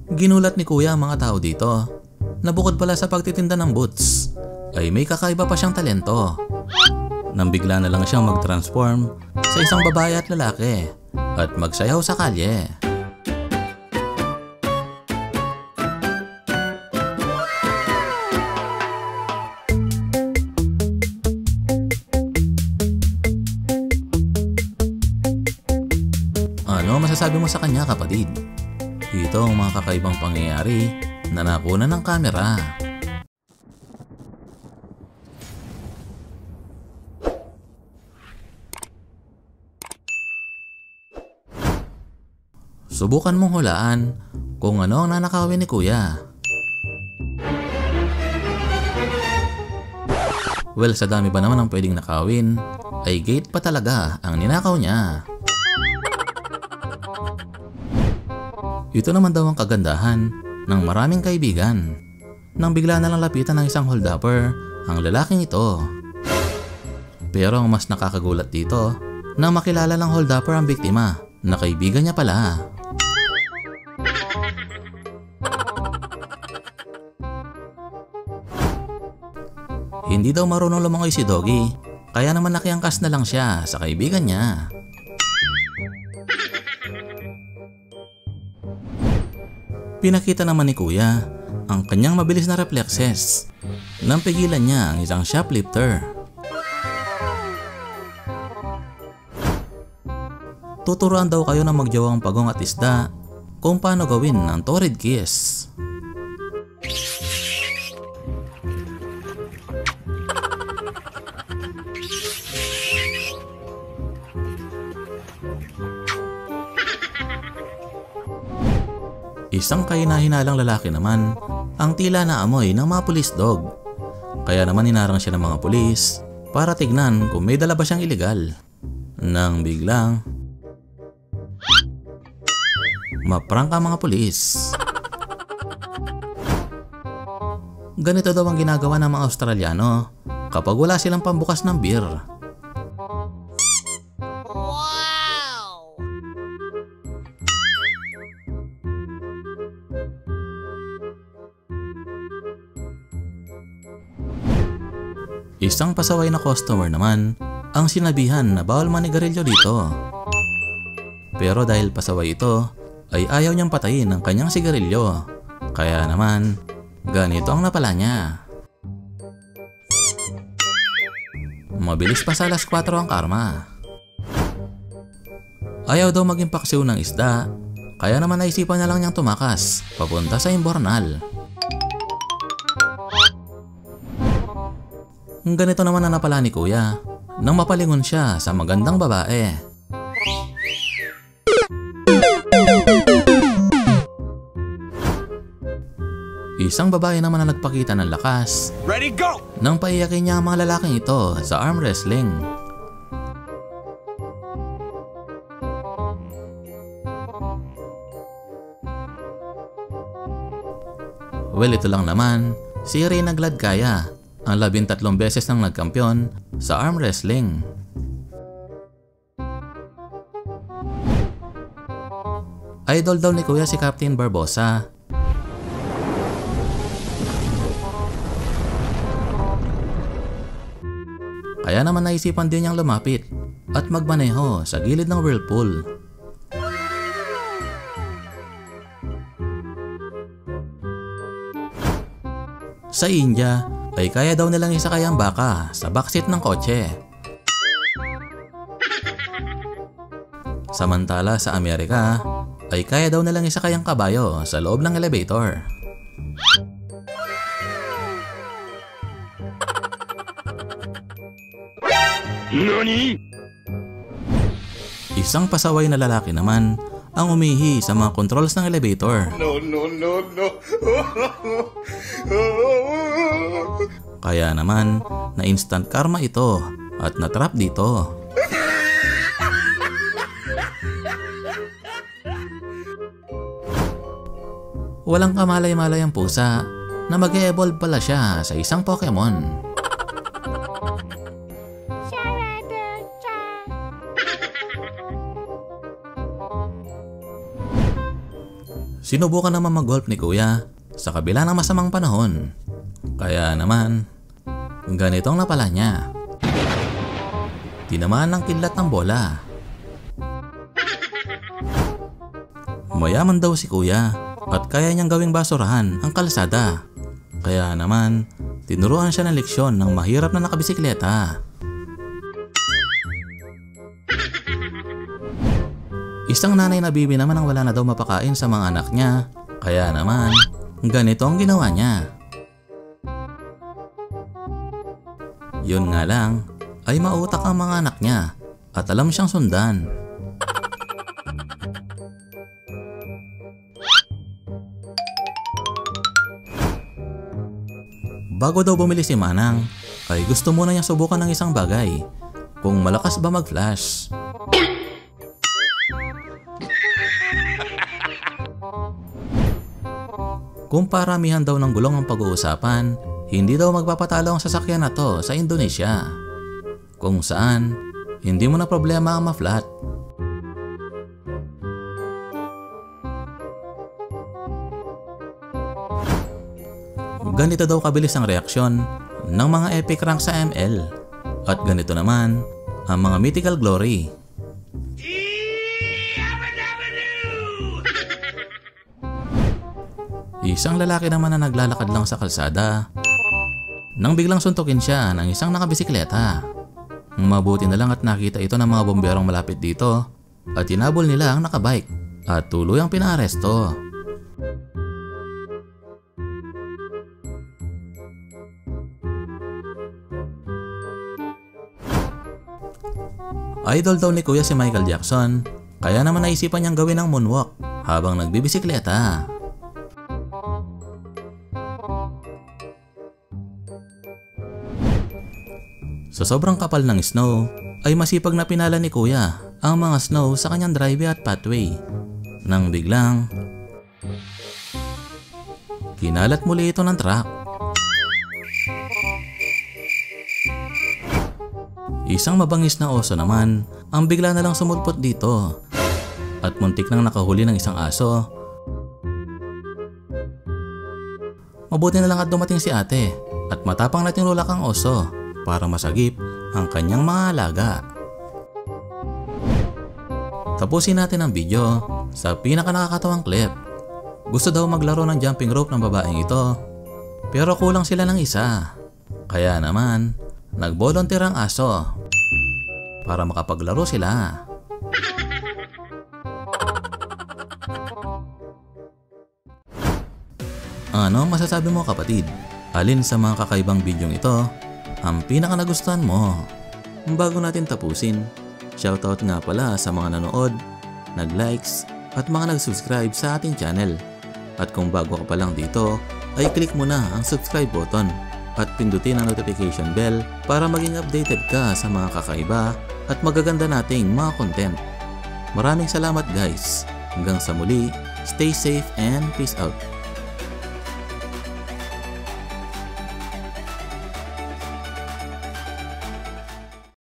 Ginulat ni kuya ang mga tao dito na bukod pala sa pagtitinda ng boots ay may kakaiba pa siyang talento. Nang bigla na lang siyang mag-transform sa isang babae at lalaki at magsayaw sa kalye. Ano masasabi mo sa kanya, kapatid? Ito ang mga kakaibang pangyayari na nakuna ng kamera. Subukan mong hulaan kung ano ang nanakawin ni kuya. Well, sa dami ba naman ang pwedeng nakawin, ay gate pa talaga ang ninakaw niya. Ito naman daw ang kagandahan ng maraming kaibigan. Nang bigla na lang lapitan ng isang holdupper ang lalaking ito. Pero ang mas nakakagulat dito, nang makilala ng holdupper ang biktima na kaibigan niya pala. Hindi daw marunong lumangoy si Doggy, kaya naman nakiangkas na lang siya sa kaibigan niya. Pinakita naman ni kuya ang kanyang mabilis na reflexes nang pigilan niya ang isang shoplifter. Tuturuan daw kayo ng magjawang pagong at isda kung paano gawin ang torrid kiss. Isang kahina-hinalang lalaki naman ang tila naamoy ng mga pulis dog. Kaya naman hinarang siya ng mga pulis para tignan kung may dala ba siyang ilegal. Nang biglang maprangka ang mga pulis. Ganito daw ang ginagawa ng mga Australiano kapag wala silang pambukas ng beer. Isang pasaway na customer naman ang sinabihan na bawal manigarilyo dito. Pero dahil pasaway ito, ay ayaw niyang patayin ang kanyang sigarilyo. Kaya naman, ganito ang napala niya. Mabilis pa sa alas 4 ang karma. Ayaw daw maging paksiw ng isda, kaya naman naisipan na lang niyang tumakas papunta sa imbornal. Ganito naman ang napala ni kuya nang mapalingon siya sa magandang babae. Isang babae naman na nagpakita ng lakas. Ready, go! Nang paiyakin niya ang mga lalaking ito sa arm wrestling. Well, ito lang naman, si Reyna Gladkaya, ang 13 beses nang nagkampiyon sa arm wrestling. Idol daw ni kuya si Captain Barbosa. Kaya naman naisipan din niyang lumapit at magmaneho sa gilid ng whirlpool. Sa India ay kaya daw nilang isakay ang baka sa backseat ng kotse. Samantala sa Amerika ay kaya daw nilang isakay ang kabayo sa loob ng elevator. Nani? Isang pasaway na lalaki naman ang umihi sa mga controls ng elevator. No. Kaya naman na instant karma ito at natrap dito. Walang kamalay-malay ang pusa na mag-e-evolve pala siya sa isang Pokemon. Sinubukan naman mag-golf ni kuya sa kabila ng masamang panahon. Kaya naman, ganitong napala niya. Tinamaan ng kidlat ng bola. Mayaman daw si kuya at kaya niyang gawing basurahan ang kalsada. Kaya naman, tinuruan siya ng leksyon ng mahirap na nakabisikleta. Isang nanay na bibi naman ang wala na daw mapakain sa mga anak niya. Kaya naman, ganito ang ginawa niya. Yun nga lang, ay mautak ang mga anak niya at alam siyang sundan. Bago daw bumili si Manang, ay gusto muna niyang subukan ng isang bagay. Kung malakas ba mag-flash. Kung paramihan daw ng gulong ang pag-uusapan, hindi daw magpapatalo ang sasakyan na to sa Indonesia. Kung saan, hindi mo na problema ang ma-flat. Ganito daw kabilis ang reaksyon ng mga epic rank sa ML. At ganito naman ang mga mythical glory. Isang lalaki naman na naglalakad lang sa kalsada nang biglang suntukin siya ng isang nakabisikleta. Mabuti na lang at nakita ito ng mga bomberong malapit dito at tinabol nila ang nakabike at tuluyang pinaaresto. Idol daw ni kuya si Michael Jackson, kaya naman naisipan niyang gawin ang moonwalk habang nagbibisikleta. Sa sobrang kapal ng snow, ay masipag na pinala ni kuya ang mga snow sa kanyang driveway at pathway. Nang biglang, kinalat muli ito ng truck. Isang mabangis na oso naman ang bigla na lang sumulpot dito at muntik nang nakahuli ng isang aso. Mabuti na lang at dumating si ate at matapang na tinulak ang oso para masagip ang kanyang mga alaga. Tapusin natin ang video sa pinaka nakakatawang clip. Gusto daw maglaro ng jumping rope ng babaeng ito pero kulang sila ng isa. Kaya naman, nag-volunteer ang aso para makapaglaro sila. Ano masasabi mo kapatid? Alin sa mga kakaibang bidyong ito ang pinaka nagustuhan mo? Bago natin tapusin, shoutout nga pala sa mga nanood, nag-likes at mga nag-subscribe sa ating channel. At kung bago ka pa lang dito, ay click mo na ang subscribe button at pindutin ang notification bell para maging updated ka sa mga kakaiba at magaganda nating mga content. Maraming salamat guys. Hanggang sa muli, stay safe and peace out.